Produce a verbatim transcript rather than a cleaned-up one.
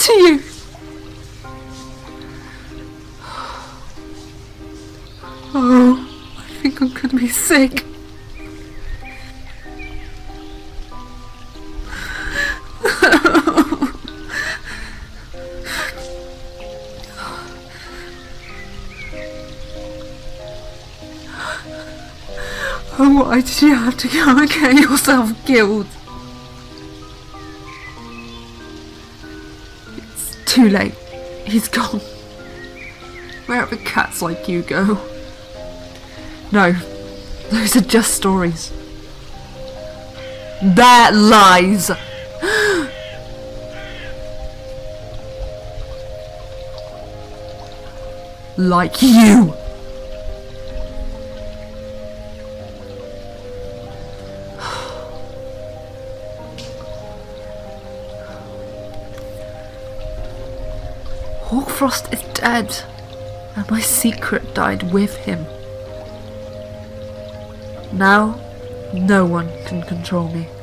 to you? Oh, I think I'm gonna be sick. Oh, why did you have to go and get yourself killed? It's too late. He's gone. Wherever cats like you go. No, those are just stories. They're lies! Like you! Hawkfrost is dead, and my secret died with him. Now, no one can control me.